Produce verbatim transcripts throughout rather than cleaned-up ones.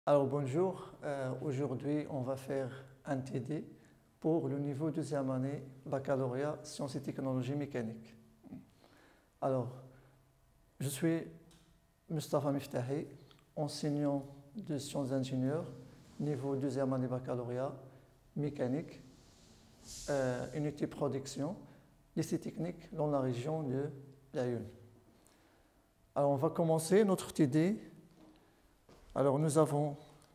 Alors bonjour, Euh, aujourd'hui on va faire un T D pour le niveau deuxième année baccalauréat sciences et technologies mécaniques. Alors, je suis Mustafa Miftahi, enseignant de sciences ingénieurs, niveau deuxième année baccalauréat mécanique, euh, unité production, lycée technique dans la région de Laayoune. Alors on va commencer notre T D. Alors nous avons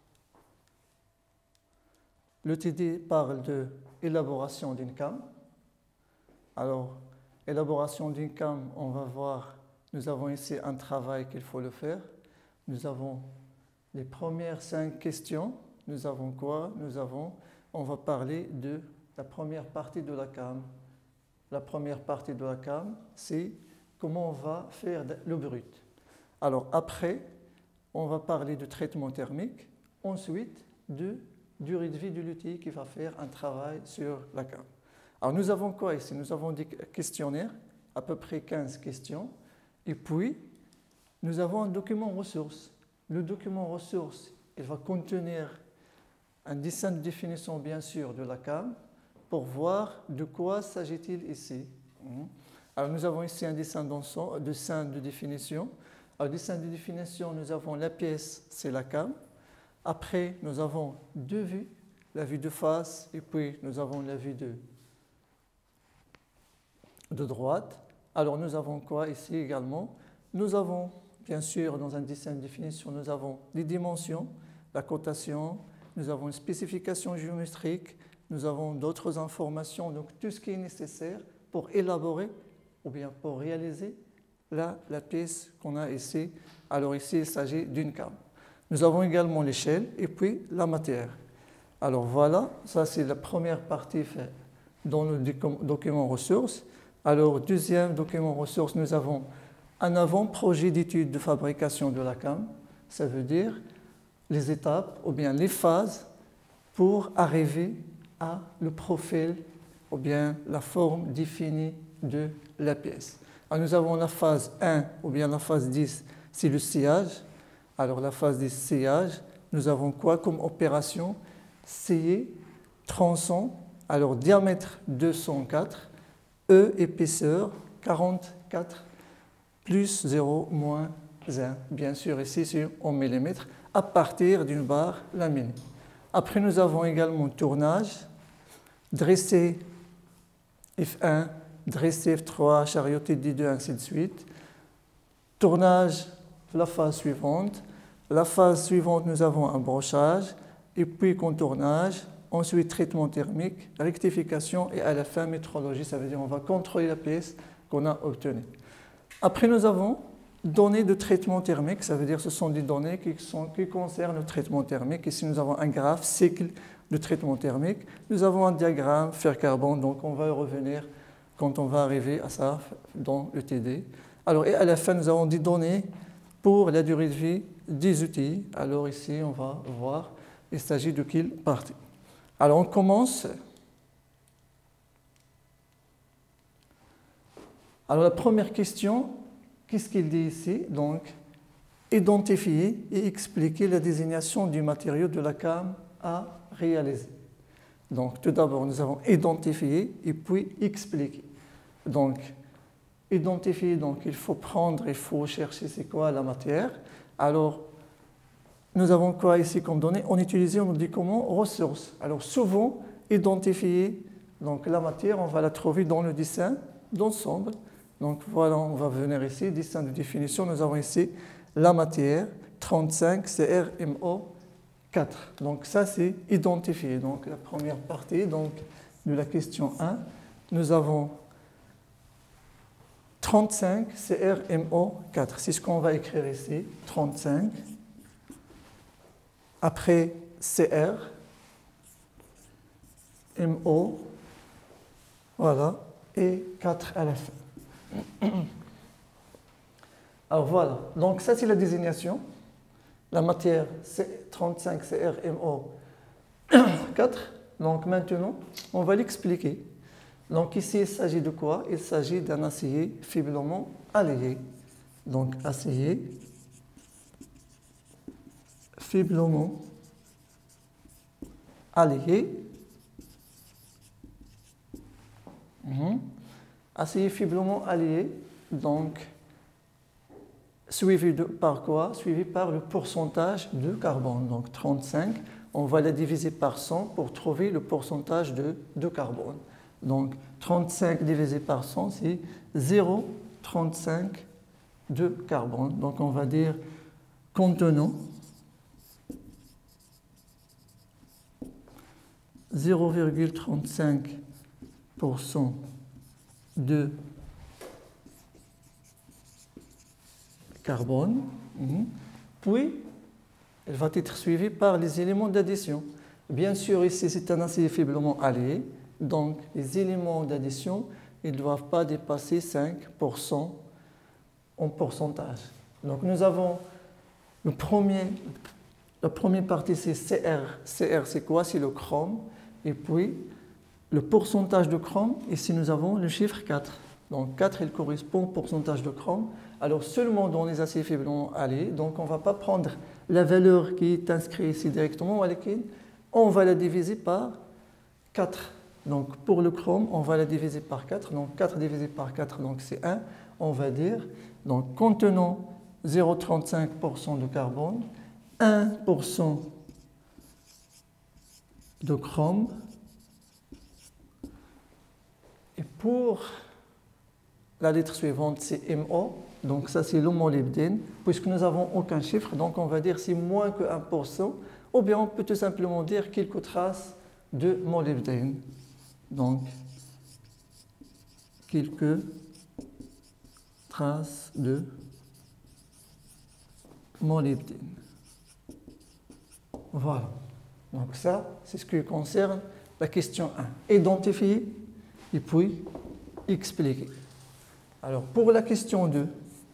le T D parle de élaboration d'une cam. Alors élaboration d'une cam, on va voir, nous avons ici un travail qu'il faut le faire. Nous avons les premières cinq questions. Nous avons quoi? Nous avons, on va parler de la première partie de la cam. La première partie de la cam, c'est comment on va faire le brut. Alors après, on va parler de traitement thermique, ensuite de durée de vie de l'outil qui va faire un travail sur la cam. Alors nous avons quoi ici? Nous avons des questionnaires, à peu près quinze questions, et puis nous avons un document ressources. Le document ressources, il va contenir un dessin de définition bien sûr de la cam pour voir de quoi s'agit-il ici. Alors nous avons ici un dessin d'ensemble, dessin de définition. Alors dessin de définition, nous avons la pièce, c'est la cam. Après, nous avons deux vues, la vue de face et puis nous avons la vue de, de droite. Alors nous avons quoi ici également? Nous avons, bien sûr, dans un dessin de définition, nous avons les dimensions, la cotation, nous avons une spécification géométrique, nous avons d'autres informations, donc tout ce qui est nécessaire pour élaborer ou bien pour réaliser la, la pièce qu'on a ici. Alors ici, il s'agit d'une cam. Nous avons également l'échelle et puis la matière. Alors voilà, ça c'est la première partie faite dans le document ressources. Alors deuxième document ressources, nous avons un avant-projet d'étude de fabrication de la cam. Ça veut dire les étapes ou bien les phases pour arriver à le profil ou bien la forme définie de la pièce. Alors nous avons la phase un ou bien la phase dix, c'est le sciage. Alors la phase de sciage, nous avons quoi comme opération? Scier, tronçon, alors diamètre deux cent quatre, E épaisseur quarante-quatre, plus zéro, moins un, bien sûr ici sur en millimètres, à partir d'une barre laminée. Après nous avons également tournage, dressé F un, dressé F trois, charioté D deux, ainsi de suite. Tournage, la phase suivante. La phase suivante, nous avons un brochage, et puis contournage, ensuite traitement thermique, rectification et à la fin métrologie, ça veut dire on va contrôler la pièce qu'on a obtenue. Après, nous avons données de traitement thermique, ça veut dire ce sont des données qui, sont, qui concernent le traitement thermique. Ici, nous avons un graphe, cycle de traitement thermique. Nous avons un diagramme, fer carbone, donc on va y revenir quand on va arriver à ça dans le T D. Alors, et à la fin, nous avons des données pour la durée de vie des outils. Alors ici, on va voir, il s'agit de quelle partie. Alors on commence. Alors la première question, qu'est-ce qu'il dit ici? Donc, identifier et expliquer la désignation du matériau de la cam à réaliser. Donc tout d'abord, nous avons identifié et puis expliquer. Donc, identifier, donc il faut prendre, il faut chercher c'est quoi la matière. Alors, nous avons quoi ici comme données? On utilise, on dit comment? Ressources. Alors, souvent, identifier donc, la matière, on va la trouver dans le dessin d'ensemble. Donc, voilà, on va venir ici, dessin de définition. Nous avons ici la matière, trente-cinq C R M O quatre. Donc, ça, c'est identifier. Donc, la première partie donc, de la question un, nous avons trente-cinq C R M O quatre. C'est ce qu'on va écrire ici, trente-cinq. Après C R, M O, voilà, et quatre à la fin. Alors voilà, donc ça c'est la désignation. La matière c'est trente-cinq C R M O quatre. Donc maintenant, on va l'expliquer. Donc ici, il s'agit de quoi? Il s'agit d'un acier faiblement allié. Donc acier faiblement allié. Mmh. Acier faiblement allié, donc suivi de, par quoi? Suivi par le pourcentage de carbone. Donc trente-cinq, on va la diviser par cent pour trouver le pourcentage de, de carbone. Donc trente-cinq divisé par cent, c'est zéro virgule trente-cinq de carbone. Donc on va dire contenant zéro virgule trente-cinq pour cent de carbone. Puis, elle va être suivie par les éléments d'addition. Bien sûr, ici, c'est un acier faiblement allié. Donc, les éléments d'addition, ils ne doivent pas dépasser cinq pour cent en pourcentage. Donc, nous avons le premier, la première partie, c'est C R. C R, c'est quoi? C'est le chrome. Et puis, le pourcentage de chrome, ici, nous avons le chiffre quatre. Donc, quatre, il correspond au pourcentage de chrome. Alors, seulement dans les aciers faiblement alliés. Donc, on ne va pas prendre la valeur qui est inscrite ici directement, on va la diviser par quatre. Donc, pour le chrome, on va la diviser par quatre. Donc, quatre divisé par quatre, donc c'est un. On va dire, donc, contenant zéro virgule trente-cinq pour cent de carbone, un pour cent de chrome. Et pour la lettre suivante, c'est M O. Donc, ça, c'est le molybdène. Puisque nous n'avons aucun chiffre, donc on va dire c'est moins que un pour cent. Ou bien on peut tout simplement dire quelques traces de molybdène. Donc, quelques traces de molybdène. Voilà. Donc ça, c'est ce qui concerne la question un. Identifier et puis expliquer. Alors, pour la question deux,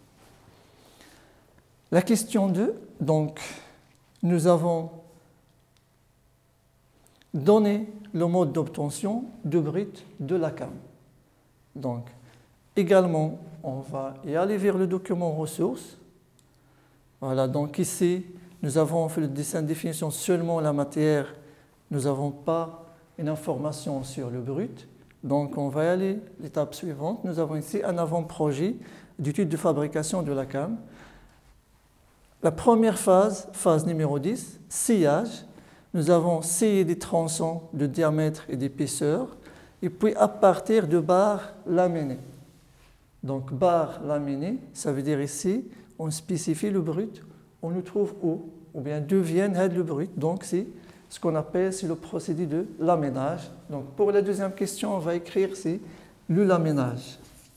la question deux, donc, nous avons donné le mode d'obtention de brut de la cam. Donc, également, on va y aller vers le document ressources. Voilà, donc ici, nous avons fait le dessin de définition seulement la matière. Nous n'avons pas une information sur le brut. Donc, on va y aller à l'étape suivante. Nous avons ici un avant-projet d'étude de fabrication de la cam. La première phase, phase numéro dix, sciage. Nous avons scié des tronçons de diamètre et d'épaisseur, et puis à partir de barres laminées. Donc, barres laminées, ça veut dire ici, on spécifie le brut, on le trouve où? Ou bien d'où vient le brut. Donc, c'est ce qu'on appelle c'est le procédé de laminage. Donc, pour la deuxième question, on va écrire c'est le laminage.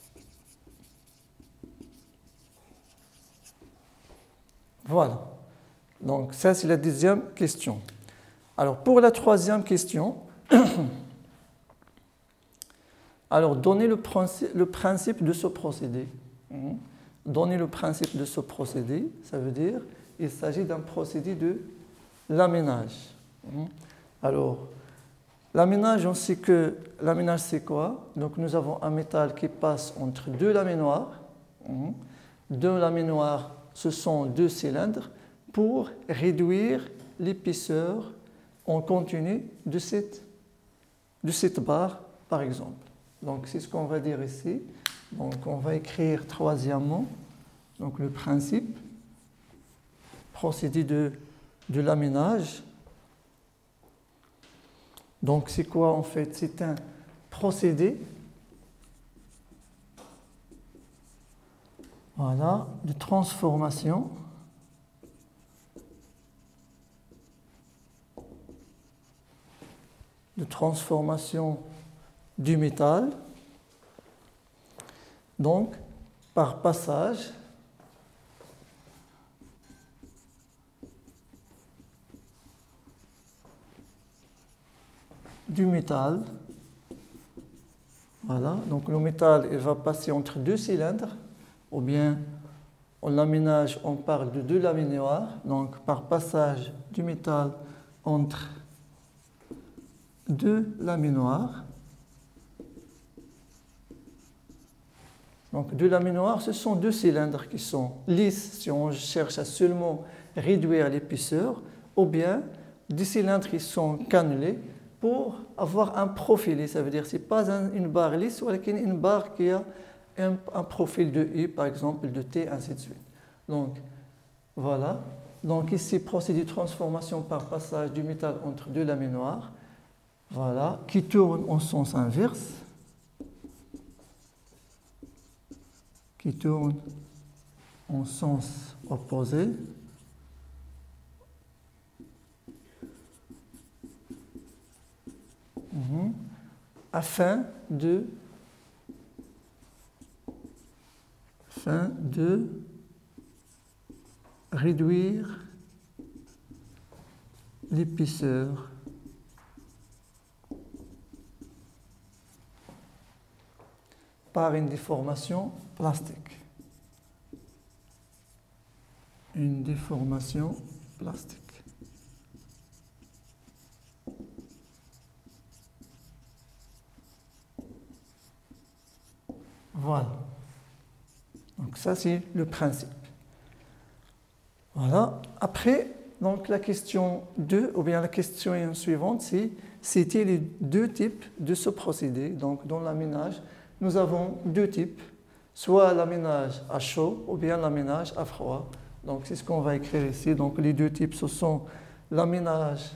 Voilà. Donc, ça, c'est la deuxième question. Alors, pour la troisième question, alors, donner le principe, le principe de ce procédé. Donner le principe de ce procédé, ça veut dire qu'il s'agit d'un procédé de laminage. Alors, laminage, on sait que laminage, c'est quoi? Donc, nous avons un métal qui passe entre deux laminoirs. Deux laminoirs, ce sont deux cylindres pour réduire l'épaisseur en continu de cette, de cette barre, par exemple. Donc, c'est ce qu'on va dire ici. Donc, on va écrire troisièmement donc, le principe, procédé de, de laminage. Donc, c'est quoi en fait? C'est un procédé voilà, de transformation de transformation du métal, donc par passage du métal. Voilà, donc le métal il va passer entre deux cylindres, ou bien en laminage on parle de deux laminoirs, donc par passage du métal entre deux laminoirs. Donc deux laminoirs, ce sont deux cylindres qui sont lisses si on cherche à seulement réduire l'épaisseur, ou bien des cylindres qui sont cannelés pour avoir un profil. Ça veut dire que ce n'est pas un, une barre lisse, mais une barre qui a un, un profil de I, par exemple, de T, ainsi de suite. Donc, voilà. Donc ici, procédé de transformation par passage du métal entre deux laminoirs, voilà, qui tourne en sens inverse, qui tourne en sens opposé. Mmh. Afin de, afin de réduire l'épaisseur par une déformation plastique. Une déformation plastique. Voilà. Donc ça, c'est le principe. Voilà. Après, donc la question deux, ou bien la question suivante, c'est c'était les deux types de ce procédé. Donc dans l'aménage, nous avons deux types, soit l'aménage à chaud ou bien l'aménage à froid. Donc c'est ce qu'on va écrire ici. Donc les deux types, ce sont l'aménage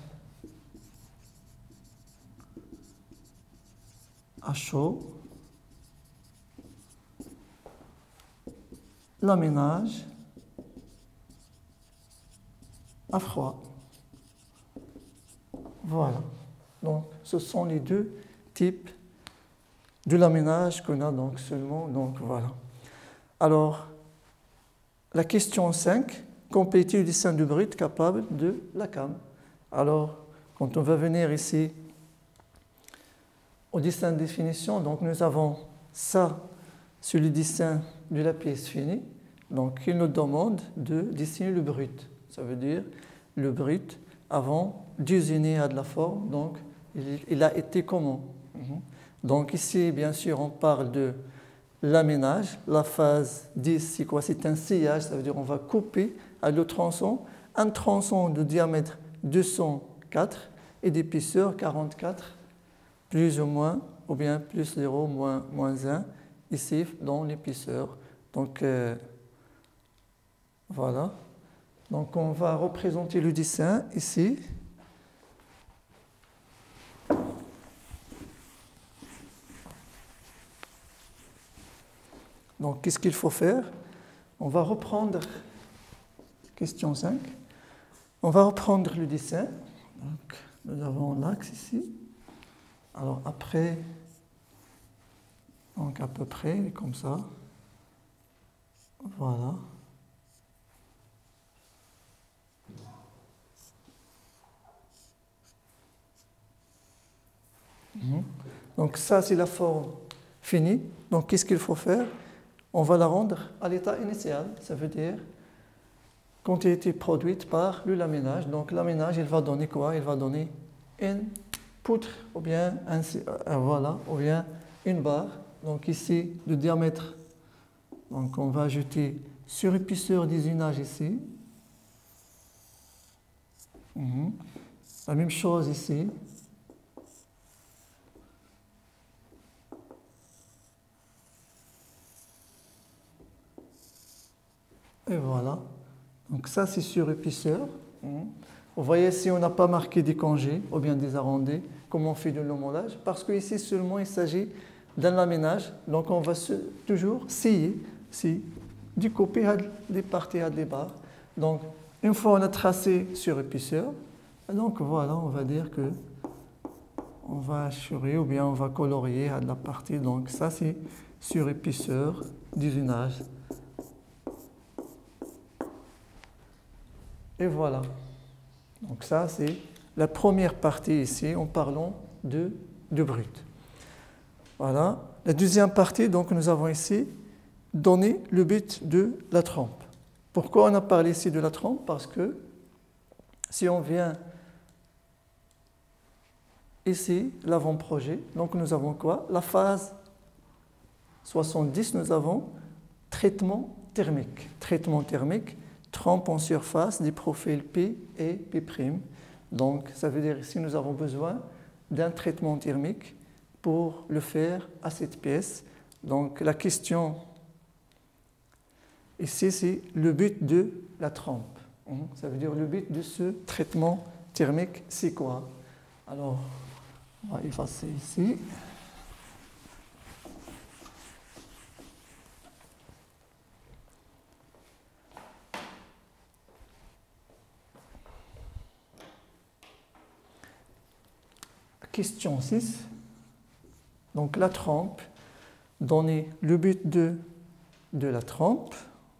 à chaud, l'aménage à froid. Voilà. Donc, ce sont les deux types de l'aménage qu'on a donc seulement. Donc, voilà. Alors, la question cinq, compléter le dessin du brut capable de la cam. Alors, quand on va venir ici au dessin de définition, donc nous avons ça sur le dessin de la pièce finie. Donc, il nous demande de dessiner le brut. Ça veut dire le brut avant d'usiner à de la forme, donc il, il a été comment. Donc ici, bien sûr, on parle de l'aménage. La phase dix, c'est quoi? C'est un sciage, ça veut dire on va couper à le tronçon, un tronçon de diamètre deux cent quatre et d'épaisseur quarante-quatre, plus ou moins, ou bien plus zéro, moins, moins un, ici dans l'épaisseur. Donc euh, voilà. Donc on va représenter le dessin ici. Donc qu'est-ce qu'il faut faire? On va reprendre, question cinq, on va reprendre le dessin. Donc nous avons l'axe ici. Alors après, donc à peu près comme ça. Voilà. Donc ça, c'est la forme finie. Donc qu'est-ce qu'il faut faire? On va la rendre à l'état initial. Ça veut dire quand elle a été produite par le laminage. Donc l'aménage, il va donner quoi? Il va donner une poutre ou bien, un, euh, voilà, ou bien une barre. Donc ici, le diamètre. Donc on va ajouter sur épaisseur d'usinage ici. Mmh. La même chose ici. Et voilà. Donc ça, c'est sur épaisseur. Vous voyez, si on n'a pas marqué des congés ou bien des arrondis, comment on fait de l'homolage? Parce qu'ici seulement, il s'agit d'un laminage. Donc on va se, toujours scier, si, découper des parties à des barres. Donc une fois on a tracé sur épaisseur, donc voilà, on va dire que on va assurer ou bien on va colorier à la partie. Donc ça, c'est sur épaisseur d'usinage. Et voilà. Donc ça, c'est la première partie ici en parlant de, de brut. Voilà. La deuxième partie, donc nous avons ici donné le but de la trempe. Pourquoi on a parlé ici de la trempe? Parce que si on vient ici, l'avant-projet, donc nous avons quoi? La phase soixante-dix, nous avons traitement thermique. Traitement thermique. trompe en surface des profils P et P'. Donc, ça veut dire ici nous avons besoin d'un traitement thermique pour le faire à cette pièce. Donc, la question ici, c'est le but de la trompe. Ça veut dire le but de ce traitement thermique, c'est quoi? Alors, on va effacer ici. Question six. Donc la trempe, donner le but de, de la trempe.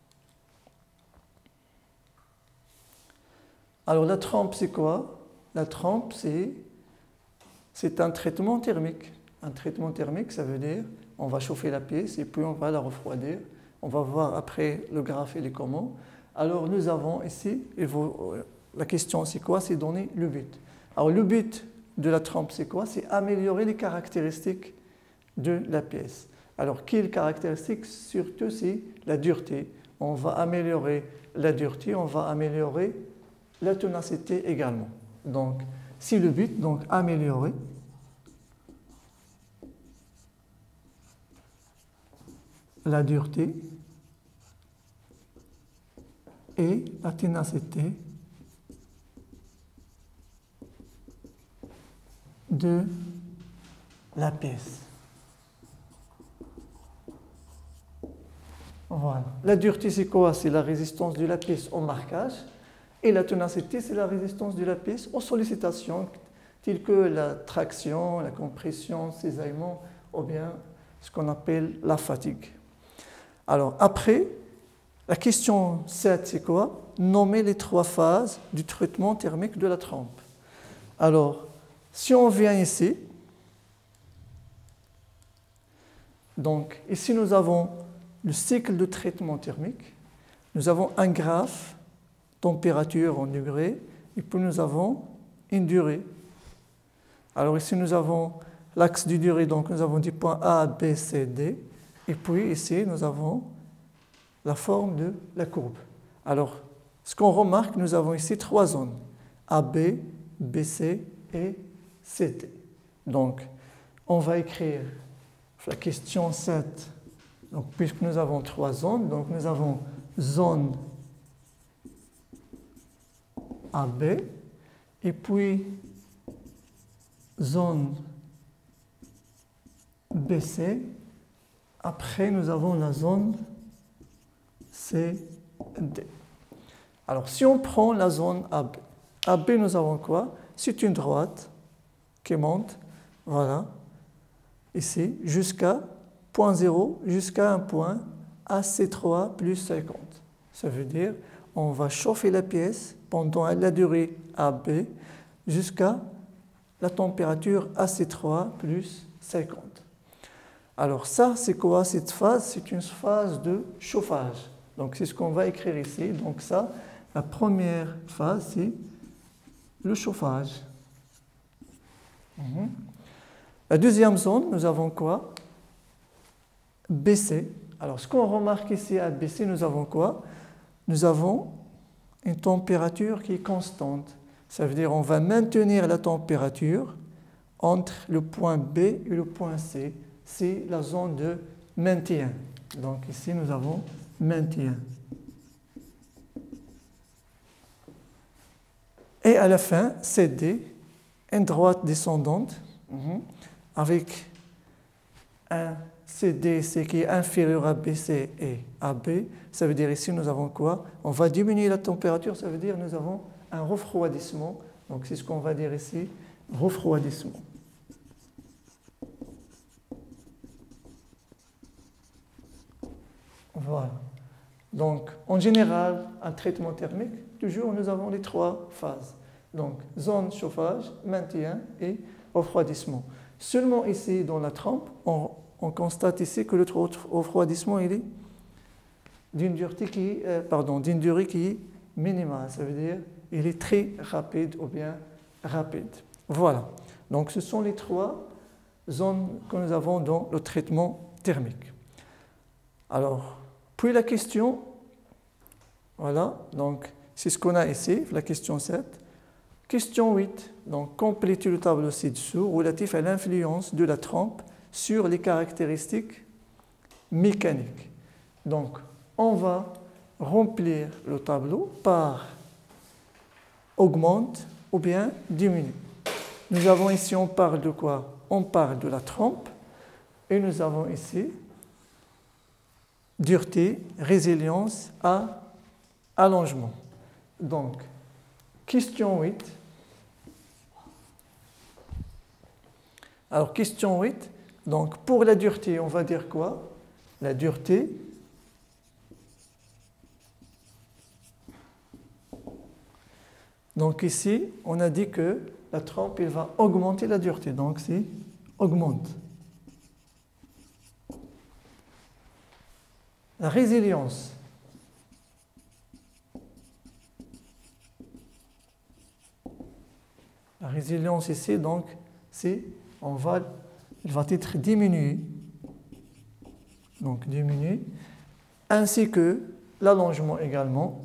Alors la trempe, c'est quoi? La trempe, c'est, c'est un traitement thermique. Un traitement thermique, ça veut dire on va chauffer la pièce et puis on va la refroidir. On va voir après le graphe et les comment. Alors nous avons ici, la question c'est quoi? C'est donner le but. Alors le but de la trempe, c'est quoi? C'est améliorer les caractéristiques de la pièce. Alors, quelles caractéristiques? Surtout, c'est la dureté. On va améliorer la dureté, on va améliorer la ténacité également. Donc, c'est le but, donc améliorer la dureté et la ténacité de la pièce. Voilà. La dureté, c'est quoi? C'est la résistance de la pièce au marquage. Et la ténacité, c'est la résistance de la pièce aux sollicitations, telles que la traction, la compression, le cisaillement, ou bien ce qu'on appelle la fatigue. Alors, après, la question sept, c'est quoi? Nommer les trois phases du traitement thermique de la trempe. Alors, si on vient ici, donc ici nous avons le cycle de traitement thermique, nous avons un graphe, température en degrés, et puis nous avons une durée. Alors ici nous avons l'axe du durée, donc nous avons des points A, B, C, D, et puis ici nous avons la forme de la courbe. Alors ce qu'on remarque, nous avons ici trois zones, A B, B C et C D. Donc on va écrire la question sept. Donc, puisque nous avons trois zones, donc nous avons zone A B et puis zone B C. Après, nous avons la zone C D. Alors, si on prend la zone A B, A B, nous avons quoi? C'est une droite qui monte, voilà, ici, jusqu'à point zéro, jusqu'à un point A C trois plus cinquante. Ça veut dire on va chauffer la pièce pendant la durée A B jusqu'à la température A C trois plus cinquante. Alors ça, c'est quoi cette phase? C'est une phase de chauffage. Donc c'est ce qu'on va écrire ici. Donc ça, la première phase, c'est le chauffage. Mhm. La deuxième zone, nous avons quoi? B C. Alors, ce qu'on remarque ici à B C, nous avons quoi? Nous avons une température qui est constante. Ça veut dire qu'on va maintenir la température entre le point B et le point C. C'est la zone de maintien. Donc, ici, nous avons maintien. Et à la fin, C D, une droite descendante, avec un C D C qui est inférieur à B C et A B, ça veut dire ici nous avons quoi? On va diminuer la température, ça veut dire nous avons un refroidissement. Donc c'est ce qu'on va dire ici, refroidissement. Voilà. Donc en général, un traitement thermique, toujours nous avons les trois phases. Donc zone chauffage, maintien et refroidissement. Seulement ici dans la trempe, on On constate ici que le refroidissement il est d'une durée qui, euh, pardon, d'une durée qui est minimale. Ça veut dire il est très rapide ou bien rapide. Voilà. Donc ce sont les trois zones que nous avons dans le traitement thermique. Alors, puis la question, Voilà, donc c'est ce qu'on a ici, la question sept. Question huit, donc complétez le tableau ci-dessous relatif à l'influence de la trempe sur les caractéristiques mécaniques. Donc, on va remplir le tableau par augmente ou bien diminue. Nous avons ici, on parle de quoi? On parle de la trempe et nous avons ici dureté, résilience à allongement. Donc, question huit. Alors, question huit, donc pour la dureté, on va dire quoi? La dureté donc ici, on a dit que la trempe, elle va augmenter la dureté. Donc, c'est augmente. La résilience. La résilience ici, donc, c'est, on va, elle va être diminuée. Donc, diminuée. Ainsi que l'allongement également.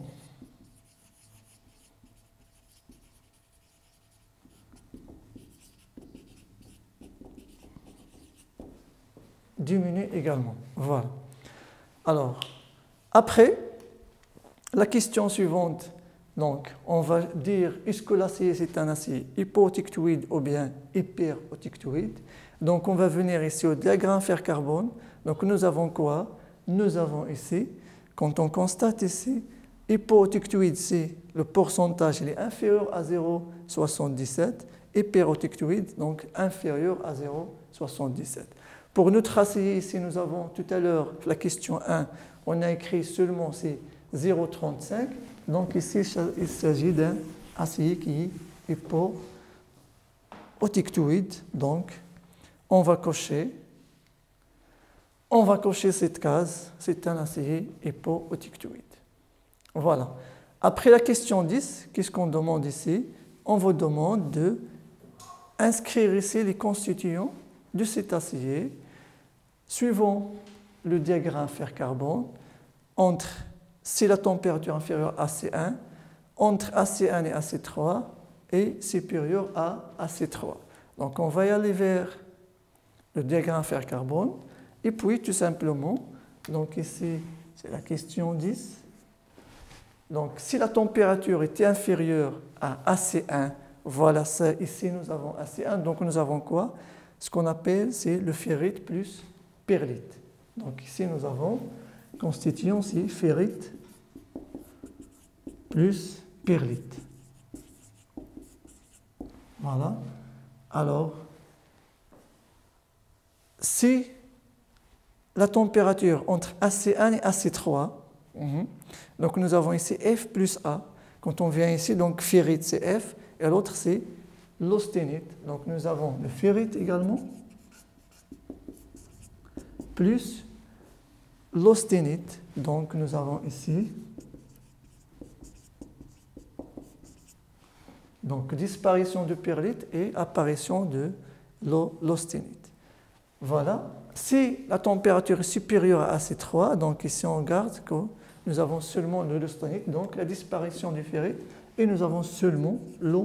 Diminue également. Voilà. Alors, après, la question suivante, donc, on va dire est-ce que l'acier c'est un acier hypotictoïde ou bien hyperotictoïde. Donc, on va venir ici au diagramme fer-carbone. Donc, nous avons quoi? Nous avons ici, quand on constate ici, hypotictoïde, c'est le pourcentage, il est inférieur à zéro virgule soixante-dix-sept, hyperotictoïde, donc inférieur à zéro virgule soixante-dix-sept. Pour notre acier, ici, nous avons tout à l'heure, la question un, on a écrit seulement c'est zéro virgule trente-cinq. Donc ici, il s'agit d'un acier qui est hypotictoïde. Donc, on va cocher. On va cocher cette case. C'est un acier hypotictoïde. Voilà. Après la question dix, qu'est-ce qu'on demande ici? On vous demande de inscrire ici les constituants de cet acier suivant le diagramme fer-carbone entre, si la température inférieure à C un, entre A C un et A C trois et supérieure à A C trois. Donc on va y aller vers le diagramme fer-carbone et puis tout simplement, donc ici c'est la question dix. Donc si la température était inférieure à A C un, voilà ça, ici nous avons A C un, donc nous avons quoi? Ce qu'on appelle c'est le ferrite plus perlite. Donc ici nous avons constituant c'est ferrite plus perlite. Voilà. Alors, si la température entre A C un et A C trois, mm-hmm, donc nous avons ici F plus A. Quand on vient ici, donc ferrite c'est F et l'autre c'est l'austénite. Donc nous avons le ferrite également plus l'austénite. Donc nous avons ici donc disparition de perlite et apparition de l'austénite. Voilà. Si la température est supérieure à A C trois, donc ici on garde que nous avons seulement de l'austénite, donc la disparition du ferrite, et nous avons seulement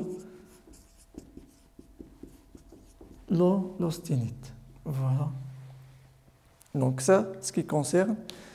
l'austénite. Voilà. Donc ça, ce qui concerne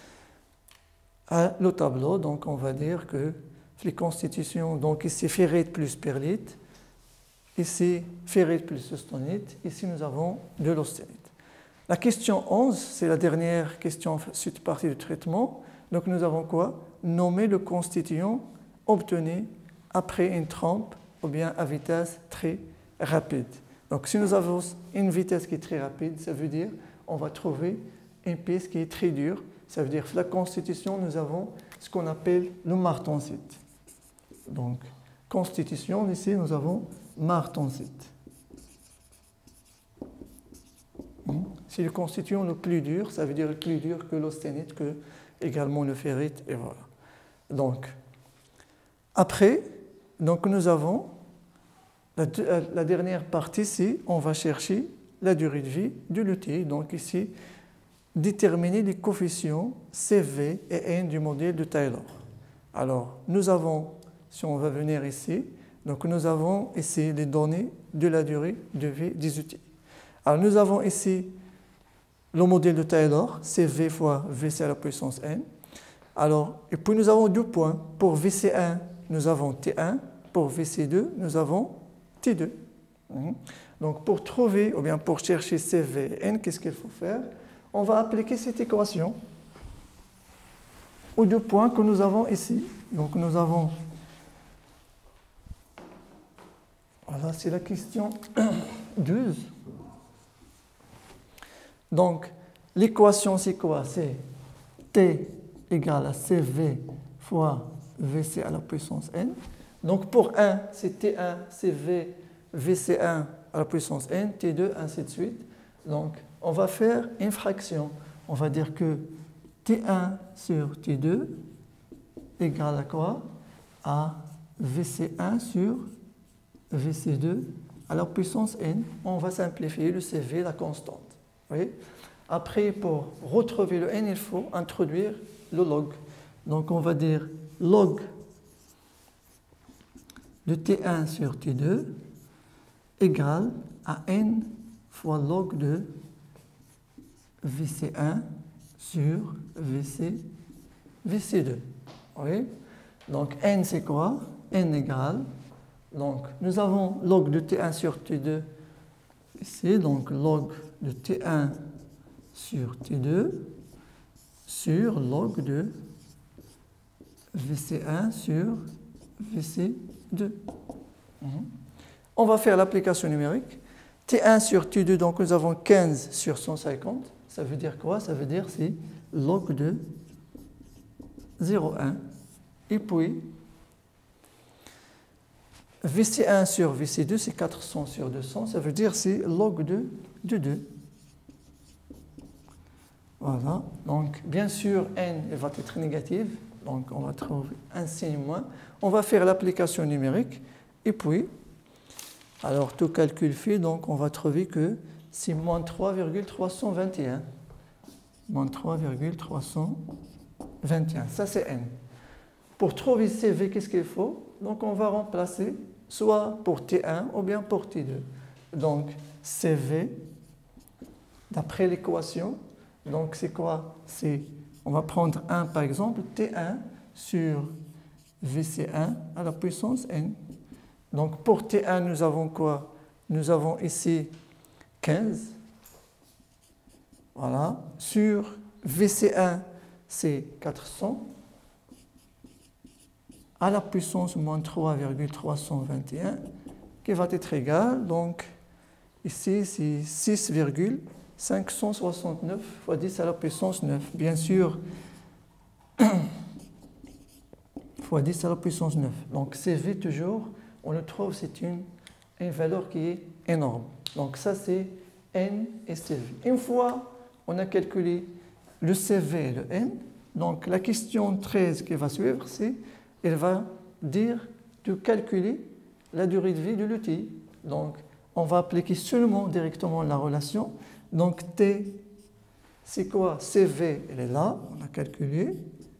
le tableau, donc on va dire que les constitutions, donc ici ferrite plus perlite, ici ferrite plus austhénite, ici nous avons de l'austénite. La question onze, c'est la dernière question cette partie du traitement. Donc nous avons quoi? Nommer le constituant obtenu après une trempe ou bien à vitesse très rapide. Donc si nous avons une vitesse qui est très rapide, ça veut dire on va trouver une pièce qui est très dure. Ça veut dire que la constitution, nous avons ce qu'on appelle le martensite. Donc, constitution, ici, nous avons martensite. C'est le constituant le plus dur, ça veut dire le plus dur que l'austénite, que également le ferrite, et voilà. Donc, après, donc nous avons la, la dernière partie, ici, on va chercher la durée de vie de l'U T I. Donc ici, déterminer les coefficients C V et N du modèle de Taylor. Alors, nous avons, si on va venir ici, donc nous avons ici les données de la durée de vie des outils. Alors, nous avons ici le modèle de Taylor, c'est V fois V C à la puissance n. Alors, et puis nous avons deux points. Pour V C un, nous avons T un. Pour V C deux, nous avons T deux. Donc, pour trouver, ou bien pour chercher C V et N, qu'est-ce qu'il faut faire? On va appliquer cette équation aux deux points que nous avons ici. Donc, nous avons... Voilà, c'est la question douze. Donc, l'équation, c'est quoi? C'est T égale à C V fois V C à la puissance n. Donc, pour un, c'est T un, C V, V C un à la puissance n, T deux, ainsi de suite. Donc, on va faire une fraction. On va dire que T un sur T deux égale à quoi? À V C un sur V C deux à la puissance n. On va simplifier le C V, la constante. Vous voyez? Après, pour retrouver le n, il faut introduire le log. Donc, on va dire log de T un sur T deux égale à n fois log de V C un sur V C, V C deux. Oui. Donc, n, c'est quoi? N égale. Donc, nous avons log de T un sur T deux ici. Donc, log de T un sur T deux sur log de V C un sur V C deux. Mmh. On va faire l'application numérique. T un sur T deux, donc nous avons quinze sur cent cinquante. Ça veut dire quoi? Ça veut dire c'est log de zéro virgule un. Et puis, V C un sur V C deux, c'est quatre cents sur deux cents. Ça veut dire c'est log de, de deux. Voilà. Donc, bien sûr, n elle va être négative. Donc, on va trouver un signe moins. On va faire l'application numérique. Et puis, alors, tout calcul fait, donc on va trouver que c'est moins trois virgule trois cent vingt et un. Moins trois virgule trois cent vingt et un. Ça, c'est n. Pour trouver C V, qu'est-ce qu'il faut? Donc, on va remplacer soit pour T un ou bien pour T deux. Donc, C V, d'après l'équation, donc c'est quoi? C'est, on va prendre un par exemple, T un sur V C un à la puissance n. Donc pour T un, nous avons quoi? Nous avons ici quinze. Voilà. Sur V C un, c'est quatre cents. À la puissance moins trois virgule trois cent vingt et un, qui va être égal, donc ici c'est six virgule cinq cent soixante-neuf fois dix à la puissance neuf. Bien sûr, fois dix à la puissance neuf. Donc C V toujours, on le trouve, c'est une, une valeur qui est énorme. Donc ça c'est N et C V. Une fois on a calculé le C V et le N, donc la question treize qui va suivre, c'est, elle va dire de calculer la durée de vie de l'outil. Donc on va appliquer seulement directement la relation. Donc T, c'est quoi? C V, elle est là, on a calculé.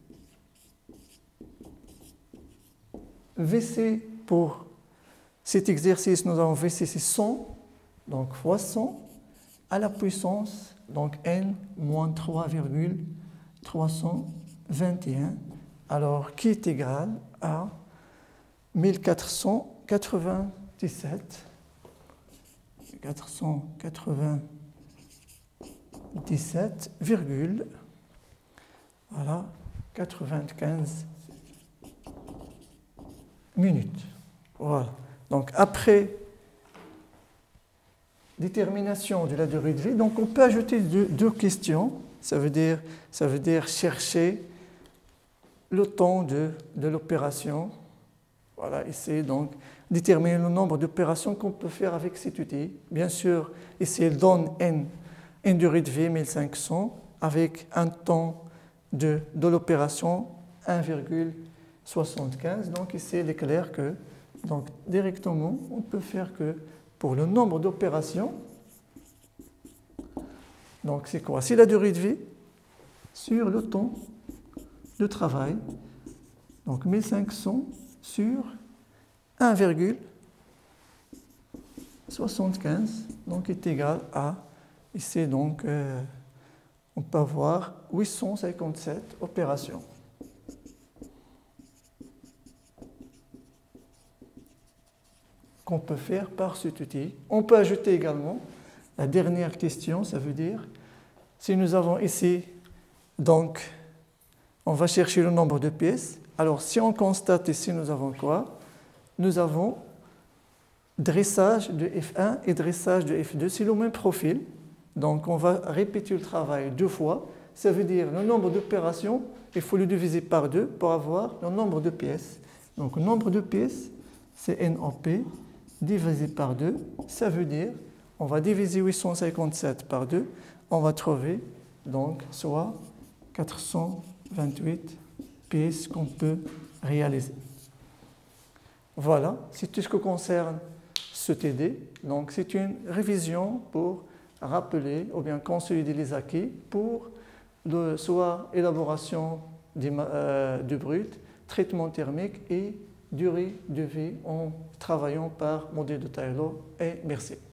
V C, pour cet exercice, nous avons V C, c'est cent, donc fois cent, à la puissance, donc N, moins trois virgule trois cent vingt et un, alors qui est égal à mille quatre cent quatre-vingt-dix-sept, quatre cent quatre-vingt-dix-sept, virgule, voilà, quatre-vingt-quinze minutes. Voilà. Donc après détermination de la durée de vie, donc on peut ajouter deux, deux questions. Ça veut dire, ça veut dire chercher le temps de, de l'opération. Voilà, ici donc déterminer le nombre d'opérations qu'on peut faire avec cet outil. Bien sûr, ici il donne n, une durée de vie mille cinq cents avec un temps de, de l'opération un virgule soixante-quinze. Donc ici il est clair que donc, directement on peut faire que pour le nombre d'opérations, donc c'est quoi? C'est la durée de vie sur le temps de travail Donc mille cinq cents sur un virgule soixante-quinze, donc est égal à, ici donc, euh, on peut avoir huit cent cinquante-sept opérations. Qu'on peut faire par cet outil. On peut ajouter également la dernière question, ça veut dire, si nous avons ici, donc, on va chercher le nombre de pièces. Alors, si on constate ici, nous avons quoi? Nous avons dressage de F un et dressage de F deux. C'est le même profil. Donc, on va répéter le travail deux fois. Ça veut dire le nombre d'opérations, il faut le diviser par deux pour avoir le nombre de pièces. Donc, le nombre de pièces, c'est N O P divisé par deux. Ça veut dire, on va diviser huit cent cinquante-sept par deux. On va trouver, donc, soit quatre cent vingt-huit pièces qu'on peut réaliser. Voilà, c'est tout ce qui concerne ce T D. Donc, c'est une révision pour rappeler ou bien consolider les acquis pour le, soit élaboration du, euh, du brut, traitement thermique et durée de vie en travaillant par modèle de Taylor. Et merci.